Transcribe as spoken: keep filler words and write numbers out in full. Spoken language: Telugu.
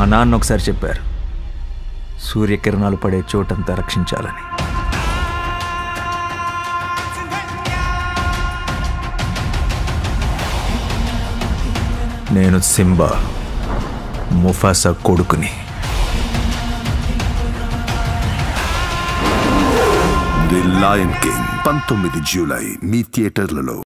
మా నాన్న ఒకసారి చెప్పారు, సూర్యకిరణాలు పడే చోటంతా రక్షించాలని. నేను సింబా, ముఫాసా కొడుకుని. ది లయన్ కింగ్ పంతొమ్మిది జూలై మీ థియేటర్లలో.